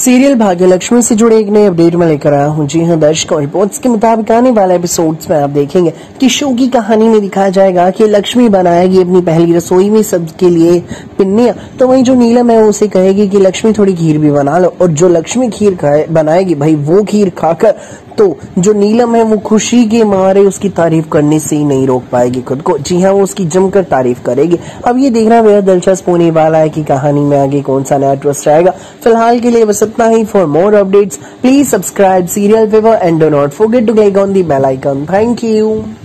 Serial Bhagyalakshmi से जुड़े एक नए अपडेट में लेकर आया हूँ। जी हाँ दर्शकों, रिपोर्ट्स के मुताबिक आने वाले एपिसोड्स में आप देखेंगे कि शो की कहानी में दिखाया जाएगा कि लक्ष्मी बनाएगी अपनी पहली रसोई में सबके लिए पिन्नियां, तो वहीं जो नीलम है उसे कहेगी कि लक्ष्मी थोड़ी खीर भी बना लो, और जो लक्ष्मी खीर बनाएगी भाई वो खीर खाकर तो जो नीलम है वो खुशी के मारे उसकी तारीफ करने से ही नहीं रोक पाएगी खुद को। जी हाँ, वो उसकी जमकर तारीफ करेगी। अब ये देखना बेहद दिलचस्प होने वाला है कि कहानी में आगे कौन सा नया ट्विस्ट आएगा। फिलहाल के लिए बस इतना ही। For more updates please subscribe serial fever and do not forget to click on the bell icon. Thank you.